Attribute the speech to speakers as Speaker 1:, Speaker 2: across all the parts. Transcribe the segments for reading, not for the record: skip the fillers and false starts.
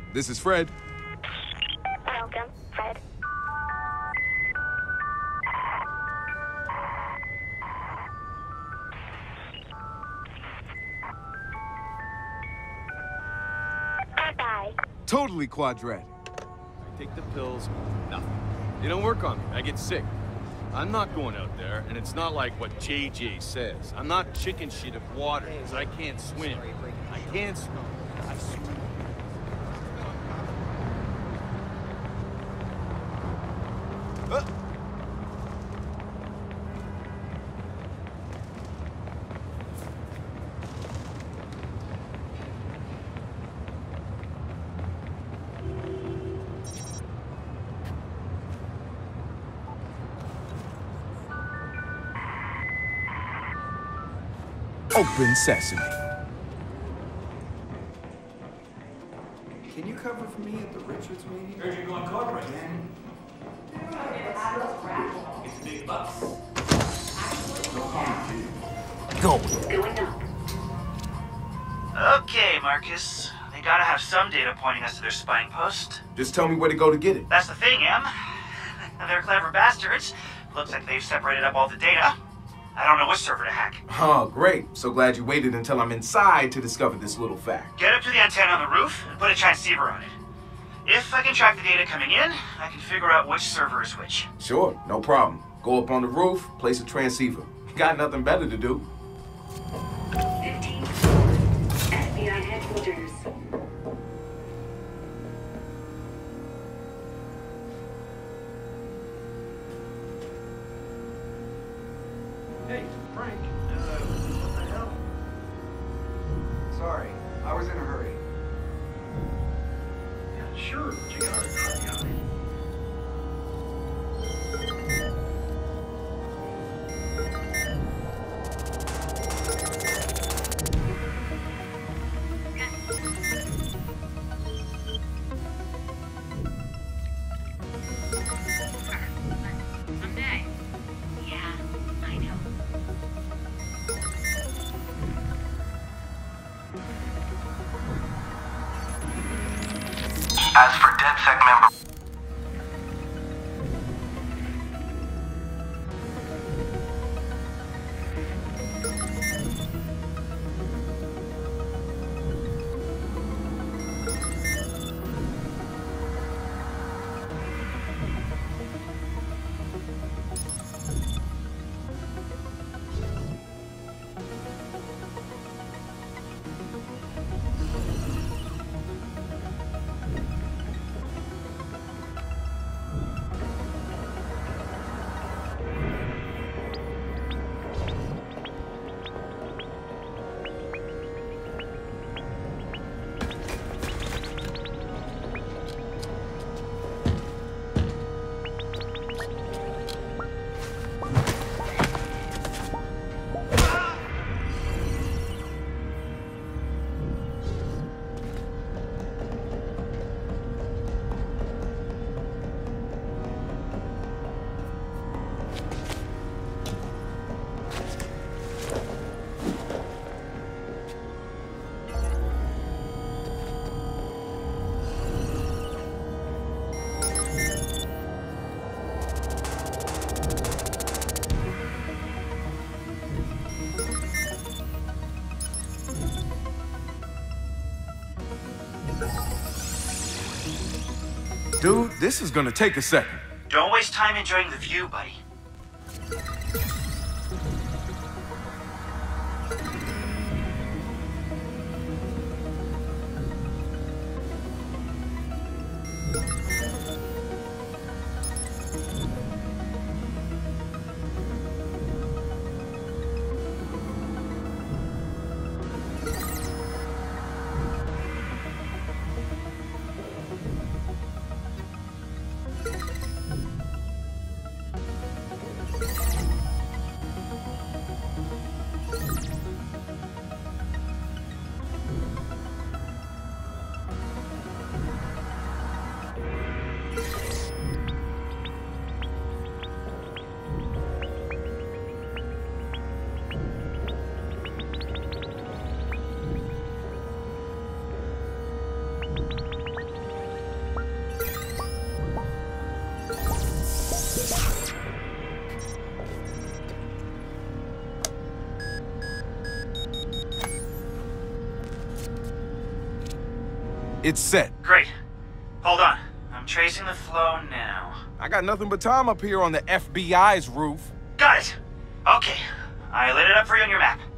Speaker 1: This is Fred.
Speaker 2: Welcome, Fred. Bye-bye.
Speaker 1: Totally quadrat. I take the pills, nothing. They don't work on me. I get sick. I'm not going out there, and it's not like what JJ says. I'm not chicken shit of water, because I can't swim. I can't swim. I swim. Open sesame.
Speaker 3: Can you cover for me at the Richards meeting?
Speaker 4: Heard you're going corporate.
Speaker 3: Again?
Speaker 4: It's big bucks.
Speaker 3: No comment,
Speaker 1: Go.
Speaker 2: Going up.
Speaker 5: Okay, Marcus. They gotta have some data pointing us to their spying post.
Speaker 3: Just tell me where to go to get it.
Speaker 5: That's the thing, Em. They're clever bastards. Looks like they've separated up all the data. I don't know which server to hack.
Speaker 3: Oh, great. So glad you waited until I'm inside to discover this little fact.
Speaker 5: Get up to the antenna on the roof and put a transceiver on it. If I can track the data coming in, I can figure out which server is which.
Speaker 3: Sure, no problem. Go up on the roof, place a transceiver. Got nothing better to do.
Speaker 2: 15. FBI headquarters.
Speaker 4: Hey, Frank. What the hell?
Speaker 3: Sorry, I was in a hurry.
Speaker 4: Yeah, sure, but you gotta talk me.
Speaker 2: Someday. Yeah, I know.
Speaker 6: As for DedSec member...
Speaker 1: Dude, this is gonna take a second.
Speaker 5: Don't waste time enjoying the view, buddy.
Speaker 3: It's set.
Speaker 5: Great. Hold on. I'm tracing the flow now.
Speaker 3: I got nothing but time up here on the FBI's roof.
Speaker 5: Got it! Okay. I lit it up for you on your map.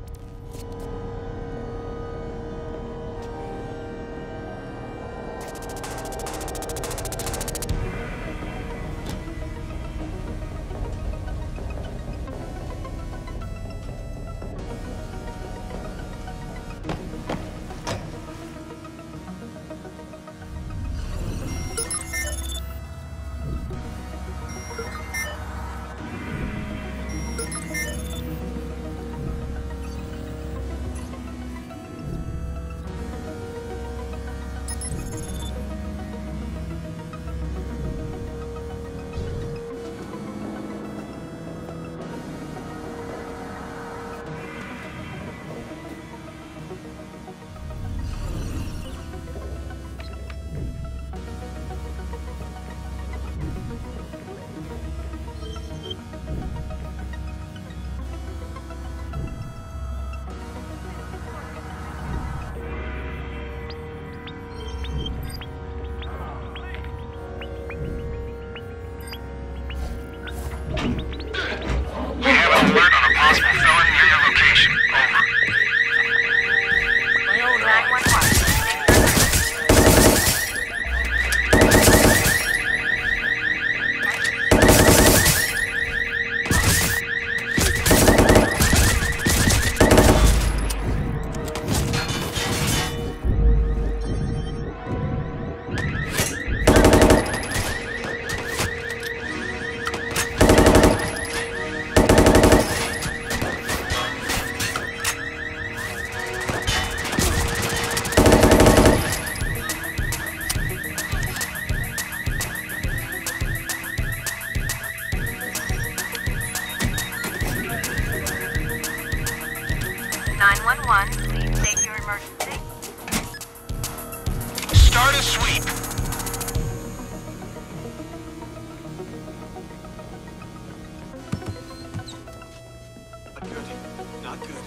Speaker 6: Please state your emergency.
Speaker 5: Start a sweep.
Speaker 1: Not good. Not good.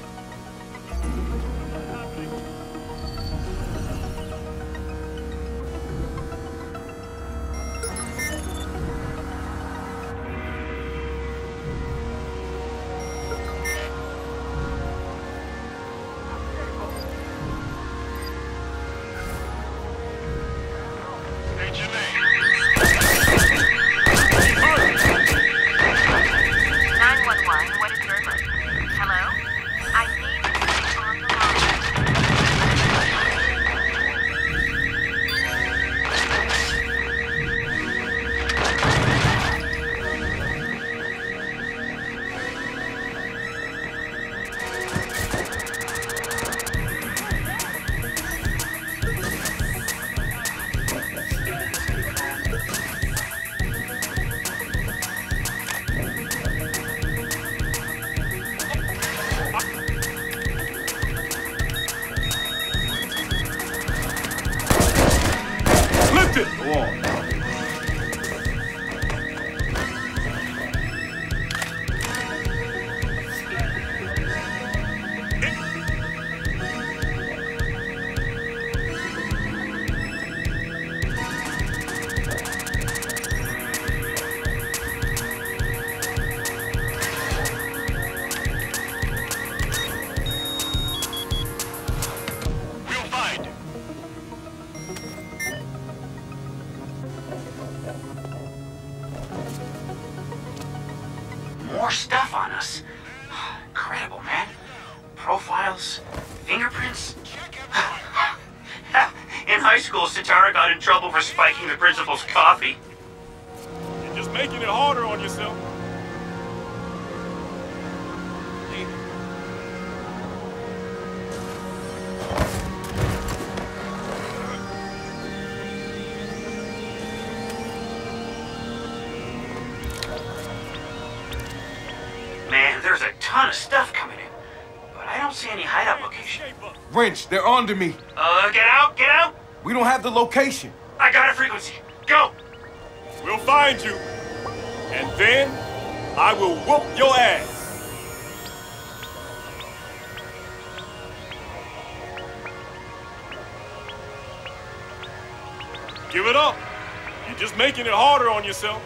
Speaker 5: More stuff on us. Incredible, man. Profiles, fingerprints. In high school, Sitara got in trouble for spiking the principal's coffee.
Speaker 1: You're just making it harder on yourself.
Speaker 5: Man, there's a ton of stuff coming in, but I don't see any hideout location.
Speaker 3: Wrench, they're onto me.
Speaker 5: Get out, get out!
Speaker 3: We don't have the location.
Speaker 5: I got a frequency. Go!
Speaker 1: We'll find you. And then, I will whoop your ass.
Speaker 7: Give it up. You're just making it harder on yourself.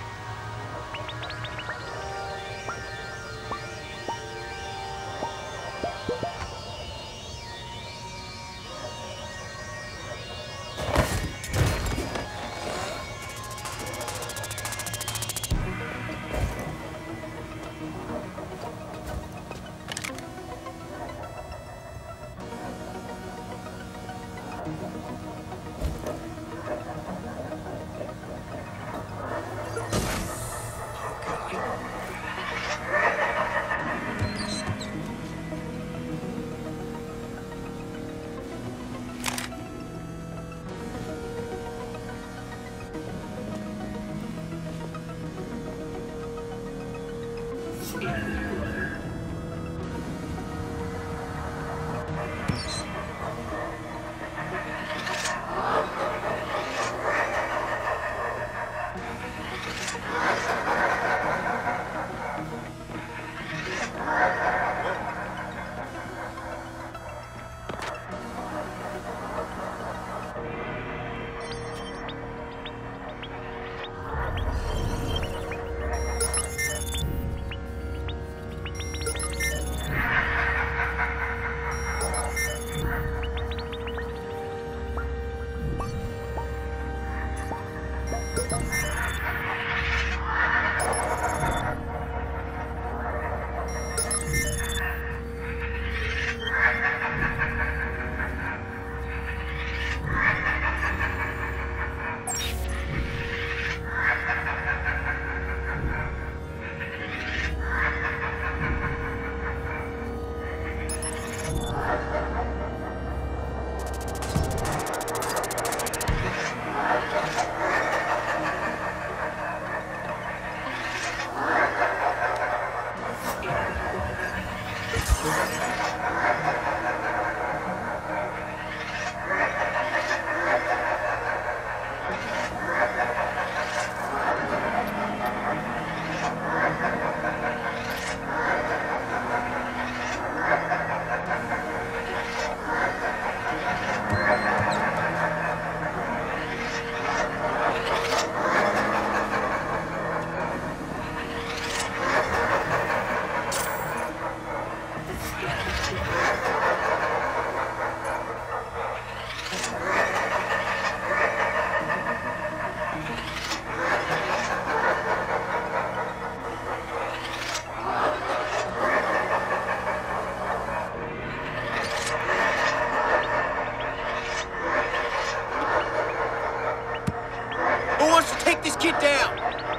Speaker 8: Get down!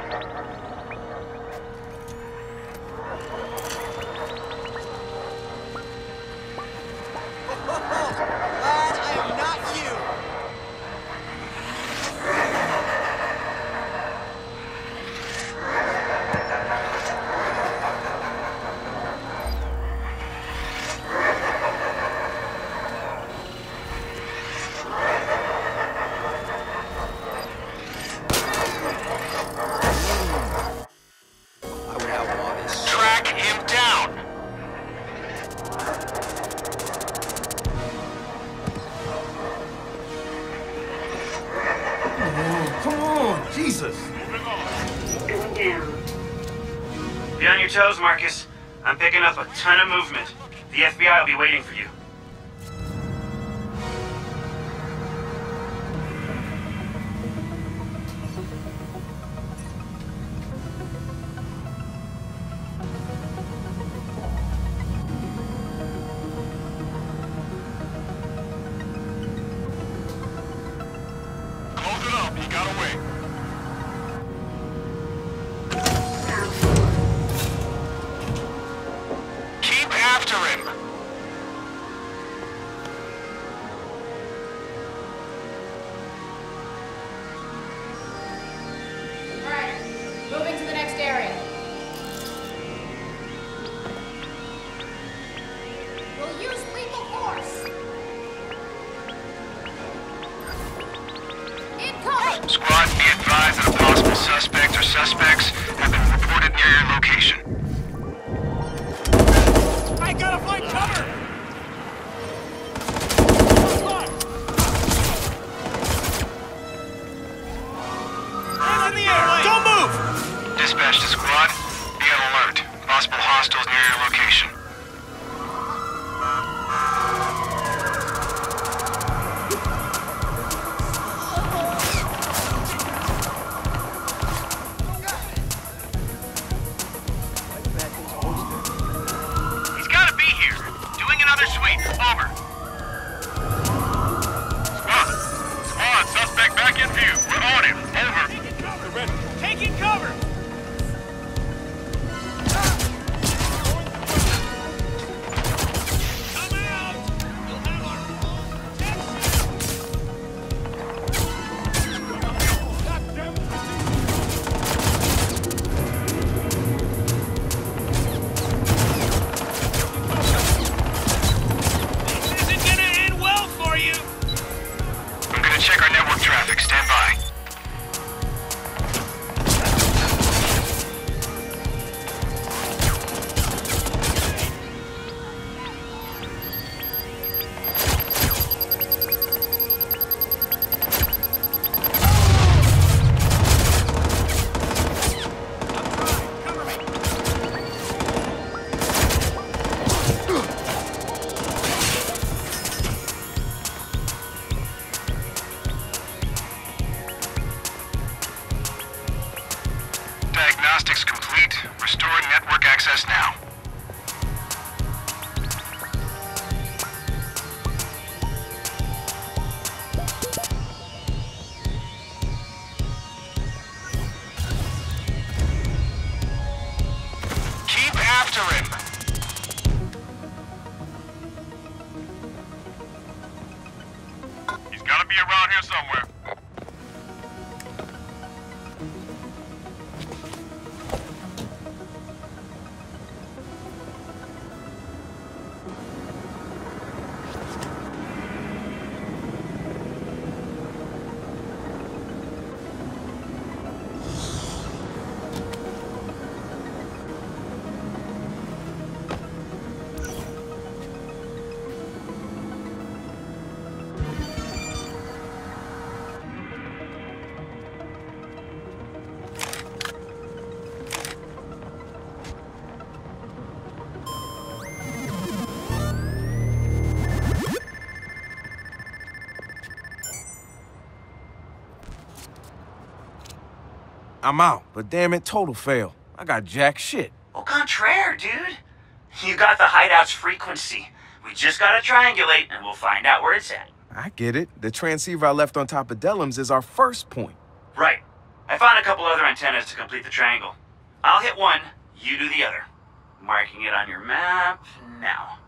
Speaker 8: Lad, I am not you!
Speaker 3: Jesus!
Speaker 2: Going down.
Speaker 5: Be on your toes, Marcus. I'm picking up a ton of movement. The FBI will be waiting for you.
Speaker 7: Close it up. He got away. Keep after him.
Speaker 9: Alright, moving to the next area. We'll use lethal force. Incoming!
Speaker 7: Squad, be advised that a possible suspect or suspects have been reported near your location. I gotta find cover! hostiles near your location.
Speaker 5: He's gotta be here. Doing another sweep. Over.
Speaker 7: Squad, suspect back in view. We're on him. Over.
Speaker 5: Taking cover!
Speaker 7: I'm gonna check our network traffic. Stand by. Diagnostics complete. Restoring network access now. Keep after him. He's gotta be around here somewhere.
Speaker 3: I'm out, but damn it, total fail. I got jack shit.
Speaker 5: Au contraire, dude. You got the hideout's frequency. We just gotta triangulate, and we'll find out where it's at.
Speaker 3: I get it. The transceiver I left on top of Dellum's is our first point.
Speaker 5: Right. I found a couple other antennas to complete the triangle. I'll hit one, you do the other. Marking it on your map now.